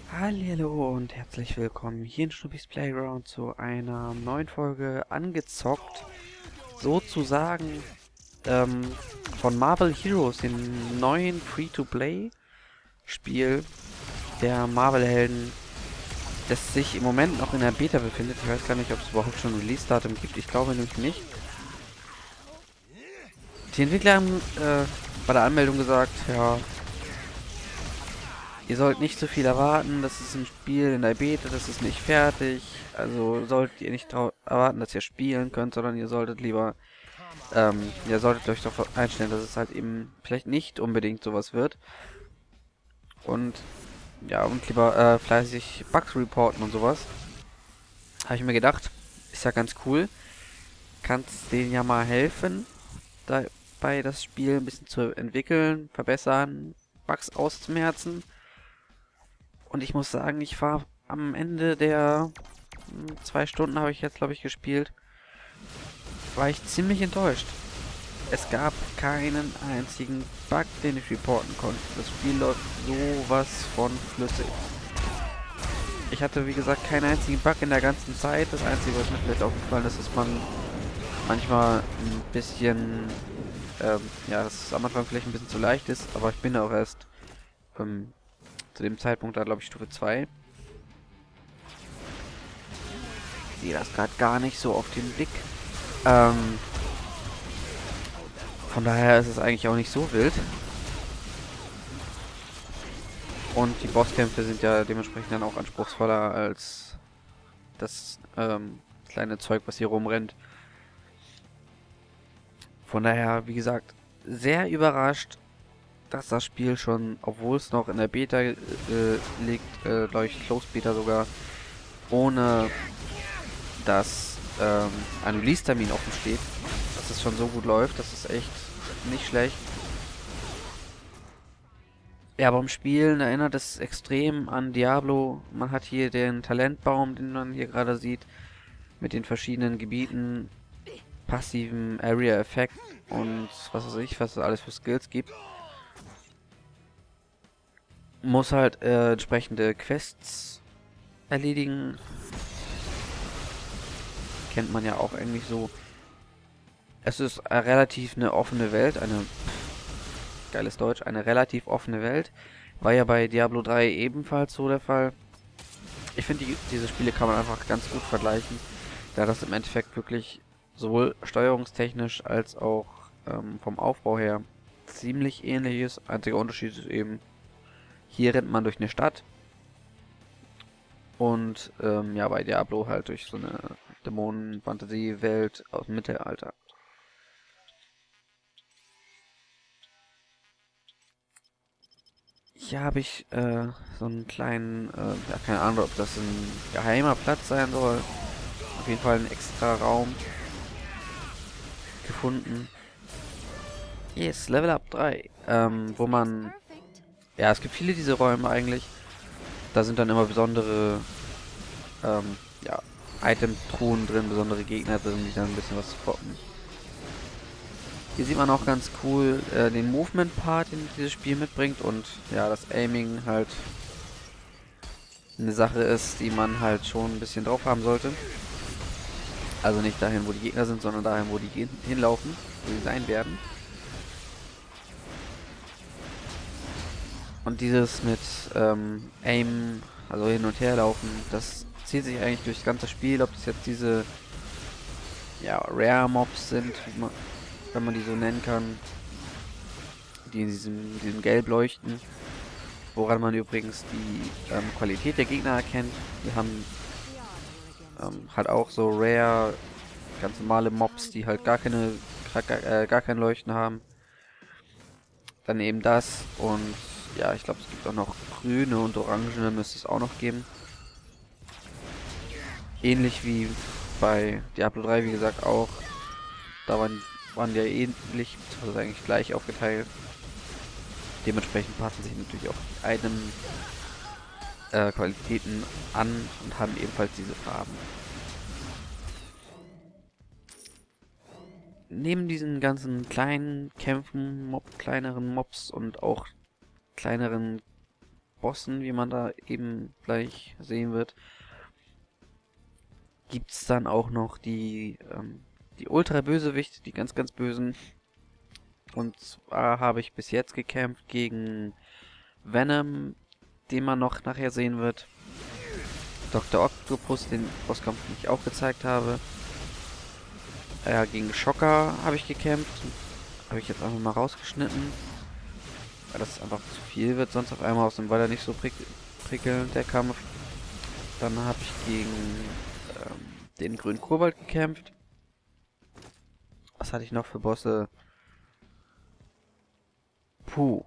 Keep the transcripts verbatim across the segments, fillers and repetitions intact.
Hallihallo und herzlich willkommen hier in Schnuppis Playground zu einer neuen Folge angezockt, sozusagen ähm, von Marvel Heroes, dem neuen Free-to-Play-Spiel der Marvel-Helden, das sich im Moment noch in der Beta befindet. Ich weiß gar nicht, ob es überhaupt schon ein Release-Datum gibt. Ich glaube nämlich nicht. Die Entwickler haben äh, bei der Anmeldung gesagt, ja, ihr sollt nicht zu viel erwarten, das ist ein Spiel in der Beta, das ist nicht fertig. Also solltet ihr nicht erwarten, dass ihr spielen könnt, sondern ihr solltet lieber, ähm, ihr solltet euch darauf einstellen, dass es halt eben vielleicht nicht unbedingt sowas wird. Und ja, und lieber äh, fleißig Bugs reporten und sowas. Habe ich mir gedacht, ist ja ganz cool. Kannst denen ja mal helfen, dabei das Spiel ein bisschen zu entwickeln, verbessern, Bugs auszumerzen. Und ich muss sagen, ich war am Ende der hm, zwei Stunden habe ich jetzt, glaube ich, gespielt, war ich ziemlich enttäuscht. Es gab keinen einzigen Bug, den ich reporten konnte. Das Spiel läuft sowas von flüssig. Ich hatte, wie gesagt, keinen einzigen Bug in der ganzen Zeit. Das Einzige, was mir vielleicht aufgefallen ist, dass man manchmal ein bisschen, ähm, ja, dass es am Anfang vielleicht ein bisschen zu leicht ist, aber ich bin auch erst ähm, zu dem Zeitpunkt da, glaube ich, Stufe zwei. Ich sehe das gerade gar nicht so auf den Blick. Ähm, von daher ist es eigentlich auch nicht so wild. Und die Bosskämpfe sind ja dementsprechend dann auch anspruchsvoller als das ähm, kleine Zeug, was hier rumrennt. Von daher, wie gesagt, sehr überrascht, dass das Spiel schon, obwohl es noch in der Beta äh, liegt, äh, glaube ich, Closed Beta sogar, ohne dass ähm, ein Release-Termin offen steht, dass es schon so gut läuft. Das ist echt nicht schlecht. Ja, beim Spielen erinnert es extrem an Diablo. Man hat hier den Talentbaum, den man hier gerade sieht, mit den verschiedenen Gebieten, passiven Area-Effekt und was weiß ich, was es alles für Skills gibt. Muss halt äh, entsprechende Quests erledigen. Kennt man ja auch eigentlich so. Es ist äh, relativ eine offene Welt, eine geiles Deutsch, eine relativ offene Welt. War ja bei Diablo drei ebenfalls so der Fall. Ich finde, die, diese Spiele kann man einfach ganz gut vergleichen, da das im Endeffekt wirklich sowohl steuerungstechnisch als auch ähm, vom Aufbau her ziemlich ähnlich ist. Einziger Unterschied ist eben, hier rennt man durch eine Stadt und ähm, ja, bei Diablo halt durch so eine Dämonen-Fantasie-Welt aus dem Mittelalter. Hier habe ich äh, so einen kleinen, äh, ja, keine Ahnung, ob das ein geheimer Platz sein soll. Auf jeden Fall ein extra Raum gefunden. Yes, Level Up drei. Ähm, wo man, ja, es gibt viele diese Räume eigentlich. Da sind dann immer besondere, ähm, ja, Item-Truhen drin, besondere Gegner drin, die dann ein bisschen was droppen. Hier sieht man auch ganz cool äh, den Movement-Part, den dieses Spiel mitbringt und ja, das Aiming halt eine Sache ist, die man halt schon ein bisschen drauf haben sollte. Also nicht dahin, wo die Gegner sind, sondern dahin, wo die hinlaufen, wo sie sein werden. Und dieses mit ähm, Aim, also hin und her laufen, das zieht sich eigentlich durch das ganze Spiel, ob das jetzt diese ja, Rare Mobs sind, wie man, wenn man die so nennen kann, die in diesem, diesem Gelb leuchten, woran man übrigens die ähm, Qualität der Gegner erkennt. Wir haben ähm, halt auch so Rare, ganz normale Mobs, die halt gar keine, gar, äh, gar kein Leuchten haben. Dann eben das und ja, ich glaube, es gibt auch noch grüne und orangene, müsste es auch noch geben. Ähnlich wie bei Diablo drei, wie gesagt, auch. Da waren, waren die ja ähnlich, also eigentlich gleich aufgeteilt. Dementsprechend passen sich natürlich auch die Item äh, Qualitäten an und haben ebenfalls diese Farben. Neben diesen ganzen kleinen Kämpfen, Mob, kleineren Mobs und auch kleineren Bossen, wie man da eben gleich sehen wird, gibt es dann auch noch die, ähm, die Ultra-Bösewichte, die ganz, ganz bösen. Und zwar habe ich bis jetzt gekämpft gegen Venom, den man noch nachher sehen wird. Doktor Octopus, den Bosskampf, den ich auch gezeigt habe. Ja, gegen Shocker habe ich gekämpft. Habe ich jetzt einfach mal rausgeschnitten. Weil das einfach zu viel wird, sonst auf einmal aus dem Weiter nicht so prick prickelnd, der Kampf. Dann habe ich gegen ähm, den grünen Kobold gekämpft. Was hatte ich noch für Bosse? Puh.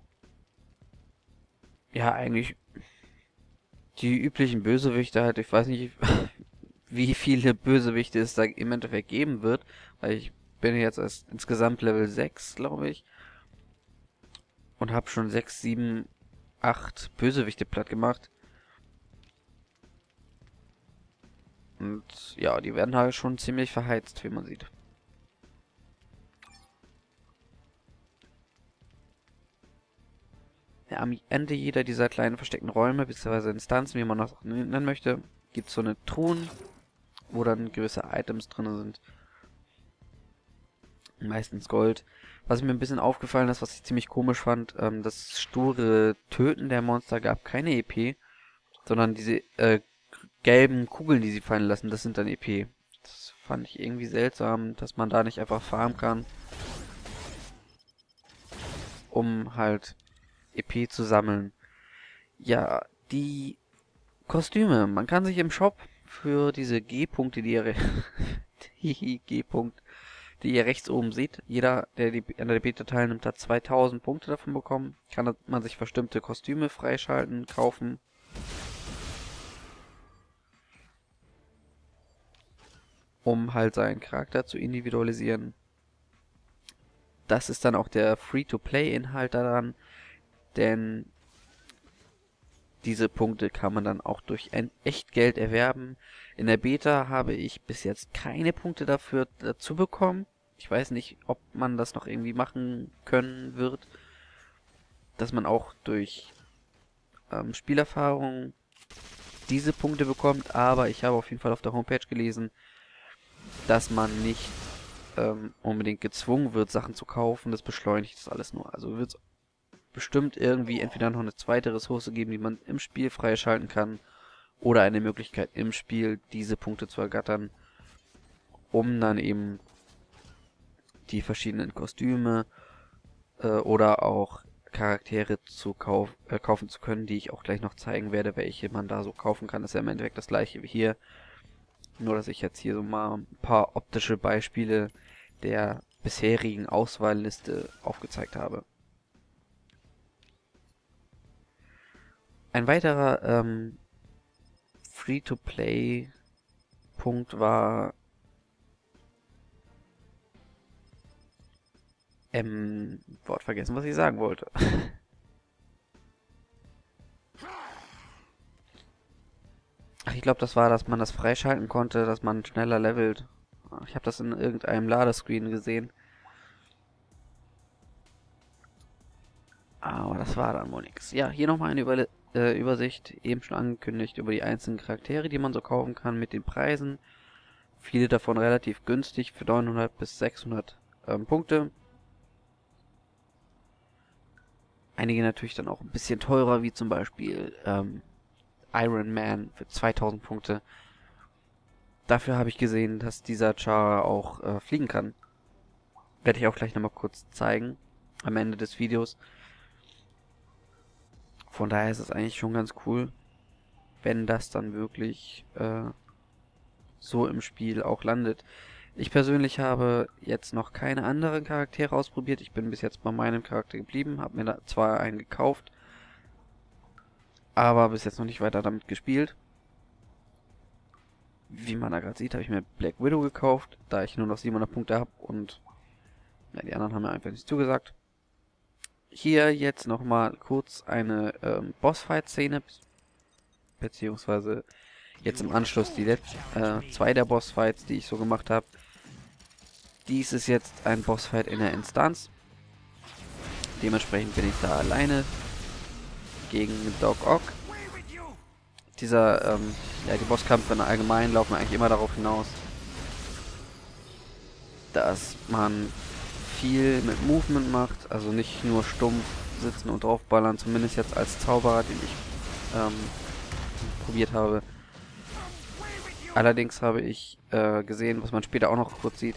Ja, eigentlich die üblichen Bösewichte halt. Ich weiß nicht, wie viele Bösewichte es da im Endeffekt geben wird. Weil ich bin jetzt erst insgesamt Level sechs, glaube ich. Und habe schon sechs, sieben, acht Bösewichte platt gemacht. Und ja, die werden halt schon ziemlich verheizt, wie man sieht. Ja, am Ende jeder dieser kleinen versteckten Räume, bzw. Instanzen, wie man das auch nennen möchte, gibt es so eine Truhen, wo dann gewisse Items drin sind. Meistens Gold. Was mir ein bisschen aufgefallen ist, was ich ziemlich komisch fand, ähm, das sture Töten der Monster gab keine E P, sondern diese äh, gelben Kugeln, die sie fallen lassen, das sind dann E P. Das fand ich irgendwie seltsam, dass man da nicht einfach farmen kann, um halt E P zu sammeln. Ja, die Kostüme. Man kann sich im Shop für diese G-Punkte, die ihr die G-Punkt, die ihr rechts oben seht, jeder, der die, an der Beta teilnimmt, hat zweitausend Punkte davon bekommen. Kann man sich bestimmte Kostüme freischalten, kaufen. Um halt seinen Charakter zu individualisieren. Das ist dann auch der Free-to-Play-Inhalt daran, denn diese Punkte kann man dann auch durch ein Echtgeld erwerben. In der Beta habe ich bis jetzt keine Punkte dafür dazu bekommen. Ich weiß nicht, ob man das noch irgendwie machen können wird, dass man auch durch ähm, Spielerfahrung diese Punkte bekommt, aber ich habe auf jeden Fall auf der Homepage gelesen, dass man nicht ähm, unbedingt gezwungen wird, Sachen zu kaufen. Das beschleunigt das alles nur. Also wird es bestimmt irgendwie entweder noch eine zweite Ressource geben, die man im Spiel freischalten kann, oder eine Möglichkeit im Spiel, diese Punkte zu ergattern, um dann eben die verschiedenen Kostüme äh, oder auch Charaktere zu kauf äh, kaufen zu können, die ich auch gleich noch zeigen werde, welche man da so kaufen kann. Das ist ja im Endeffekt das gleiche wie hier, nur dass ich jetzt hier so mal ein paar optische Beispiele der bisherigen Auswahlliste aufgezeigt habe. Ein weiterer ähm, Free-to-Play-Punkt war ähm, Wort vergessen, was ich sagen wollte. Ach, ich glaube, das war, dass man das freischalten konnte, dass man schneller levelt. Ich habe das in irgendeinem Ladescreen gesehen. Aber das war dann wohl nichts. Ja, hier nochmal eine Über äh, Übersicht, eben schon angekündigt, über die einzelnen Charaktere, die man so kaufen kann mit den Preisen. Viele davon relativ günstig für neunhundert bis sechshundert ähm, Punkte. Einige natürlich dann auch ein bisschen teurer, wie zum Beispiel ähm, Iron Man für zweitausend Punkte. Dafür habe ich gesehen, dass dieser Char auch äh, fliegen kann. Werde ich auch gleich nochmal kurz zeigen, am Ende des Videos. Von daher ist es eigentlich schon ganz cool, wenn das dann wirklich äh, so im Spiel auch landet. Ich persönlich habe jetzt noch keine anderen Charaktere ausprobiert. Ich bin bis jetzt bei meinem Charakter geblieben, habe mir da zwar einen gekauft, aber bis jetzt noch nicht weiter damit gespielt. Wie man da gerade sieht, habe ich mir Black Widow gekauft, da ich nur noch siebenhundert Punkte habe und ja, die anderen haben mir einfach nicht zugesagt. Hier jetzt nochmal kurz eine ähm, Bossfight-Szene, beziehungsweise jetzt im Anschluss die letzten äh, zwei der Bossfights, die ich so gemacht habe. Dies ist jetzt ein Bossfight in der Instanz. Dementsprechend bin ich da alleine gegen Doc Ock. Dieser, ähm, ja, die Bosskämpfe allgemein laufen eigentlich immer darauf hinaus, dass man viel mit Movement macht, also nicht nur stumpf sitzen und draufballern, zumindest jetzt als Zauberer, den ich ähm, probiert habe. Allerdings habe ich äh, gesehen, was man später auch noch kurz sieht.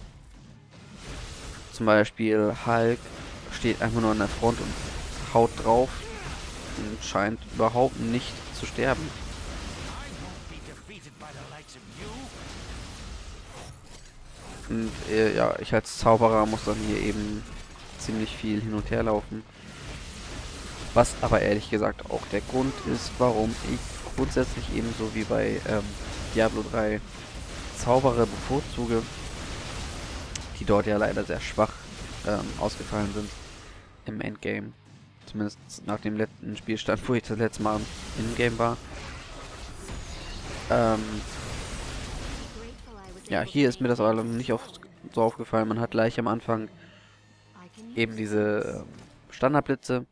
Zum Beispiel Hulk steht einfach nur an der Front und haut drauf und scheint überhaupt nicht zu sterben. Und äh, ja, ich als Zauberer muss dann hier eben ziemlich viel hin und her laufen. Was aber ehrlich gesagt auch der Grund ist, warum ich grundsätzlich ebenso wie bei ähm, Diablo drei Zauberer bevorzuge, die dort ja leider sehr schwach ähm, ausgefallen sind im Endgame. Zumindest nach dem letzten Spielstand, wo ich das letzte Mal im Game war. Ähm, ja, hier ist mir das aber nicht auf, so aufgefallen. Man hat gleich am Anfang eben diese äh, Standardblitze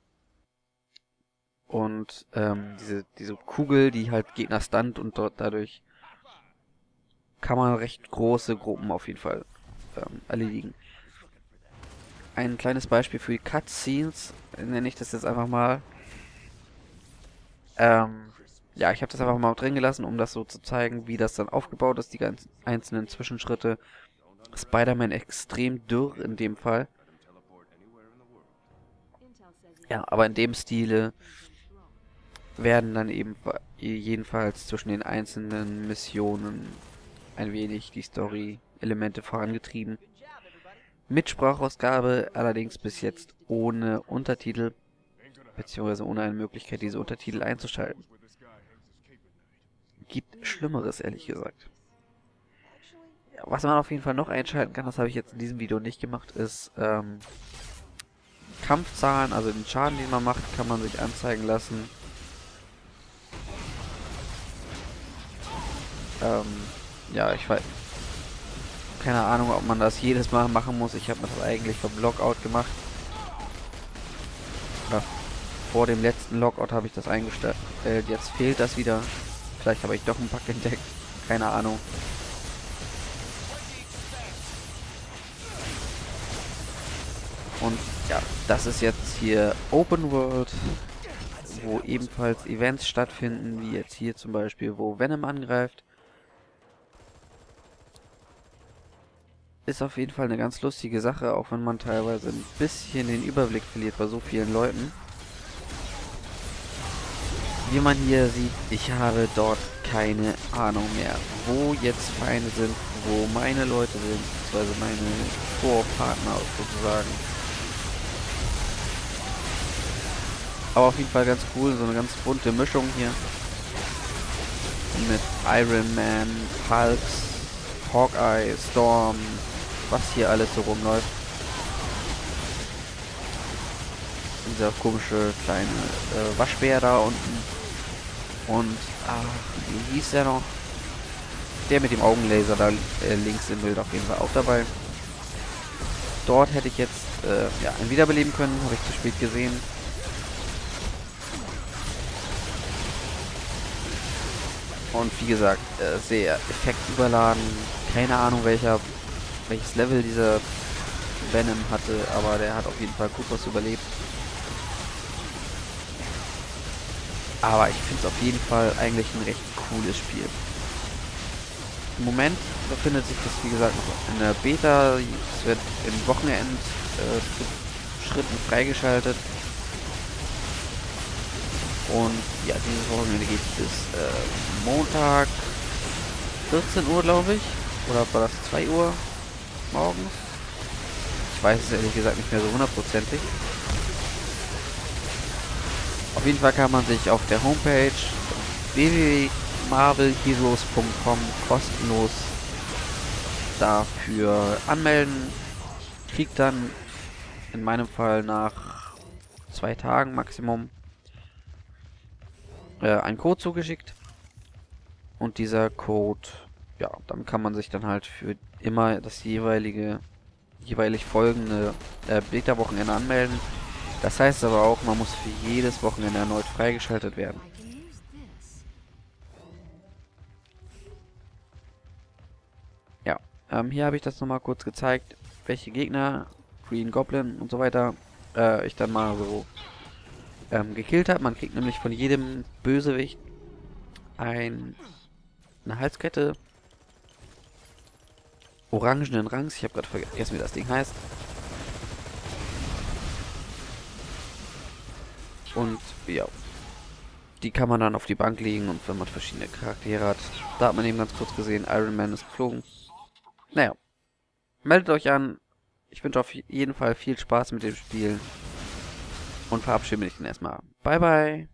und ähm, diese, diese Kugel, die halt Gegner stunt, und dort dadurch kann man recht große Gruppen auf jeden Fall ähm, erledigen. Ein kleines Beispiel für die Cutscenes, nenne ich das jetzt einfach mal. Ähm, ja, ich habe das einfach mal drin gelassen, um das so zu zeigen, wie das dann aufgebaut ist, die ganzen einzelnen Zwischenschritte. Spider-Man extrem dürr in dem Fall. Ja, aber in dem Stile werden dann eben jedenfalls zwischen den einzelnen Missionen ein wenig die Story-Elemente vorangetrieben. Mit Sprachausgabe, allerdings bis jetzt ohne Untertitel, beziehungsweise ohne eine Möglichkeit, diese Untertitel einzuschalten. Gibt Schlimmeres, ehrlich gesagt. Ja, was man auf jeden Fall noch einschalten kann, das habe ich jetzt in diesem Video nicht gemacht, ist ähm, Kampfzahlen, also den Schaden, den man macht, kann man sich anzeigen lassen. Ähm, ja, ich weiß, keine Ahnung, ob man das jedes Mal machen muss. Ich habe mir das eigentlich vom Lockout gemacht. Oder vor dem letzten Lockout habe ich das eingestellt. Äh, jetzt fehlt das wieder. Vielleicht habe ich doch einen Bug entdeckt. Keine Ahnung. Und ja, das ist jetzt hier Open World, wo ebenfalls Events stattfinden, wie jetzt hier zum Beispiel, wo Venom angreift. Ist auf jeden Fall eine ganz lustige Sache, auch wenn man teilweise ein bisschen den Überblick verliert bei so vielen Leuten. Wie man hier sieht, ich habe dort keine Ahnung mehr, wo jetzt Feinde sind, wo meine Leute sind, beziehungsweise meine Vorpartner sozusagen. Aber auf jeden Fall ganz cool, so eine ganz bunte Mischung hier. Mit Iron Man, Hulk, Hawkeye, Storm, was hier alles so rumläuft. Dieser komische kleine äh, Waschbär da unten. Und, ach, wie hieß der noch? Der mit dem Augenlaser da äh, links im Bild auf jeden Fall auch dabei. Dort hätte ich jetzt äh, ja, ein Wiederbeleben können, habe ich zu spät gesehen. Und wie gesagt, äh, sehr effektüberladen. Keine Ahnung, welcher, welches Level dieser Venom hatte, aber der hat auf jeden Fall gut was überlebt. Aber ich finde es auf jeden Fall eigentlich ein recht cooles Spiel. Im Moment befindet sich das, wie gesagt, noch in der Beta. Es wird im Wochenend äh, Schritten freigeschaltet. Und ja, dieses Wochenende geht bis äh, Montag vierzehn Uhr, glaube ich. Oder war das zwei Uhr morgens? Ich weiß es ehrlich gesagt nicht mehr so hundertprozentig. Auf jeden Fall kann man sich auf der Homepage w w w punkt marvel heroes punkt com kostenlos dafür anmelden. Kriegt dann in meinem Fall nach zwei Tagen Maximum äh, einen Code zugeschickt. Und dieser Code, ja, dann kann man sich dann halt für immer das jeweilige, jeweilig folgende äh, Beta-Wochenende anmelden. Das heißt aber auch, man muss für jedes Wochenende erneut freigeschaltet werden. Ja, ähm, hier habe ich das nochmal kurz gezeigt, welche Gegner, Green Goblin und so weiter, äh, ich dann mal so ähm, gekillt habe. Man kriegt nämlich von jedem Bösewicht ein, eine Halskette, orangenen Rangs, ich habe gerade vergessen, wie das Ding heißt. Und ja, die kann man dann auf die Bank legen und wenn man verschiedene Charaktere hat, da hat man eben ganz kurz gesehen, Iron Man ist geflogen. Naja, meldet euch an. Ich wünsche auf jeden Fall viel Spaß mit dem Spiel und verabschiede mich dann erstmal. Bye bye.